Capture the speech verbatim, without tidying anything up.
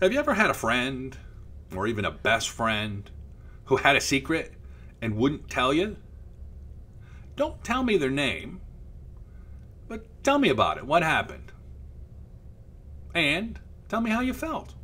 Have you ever had a friend, or even a best friend, who had a secret and wouldn't tell you? Don't tell me their name, but tell me about it. What happened? And tell me how you felt.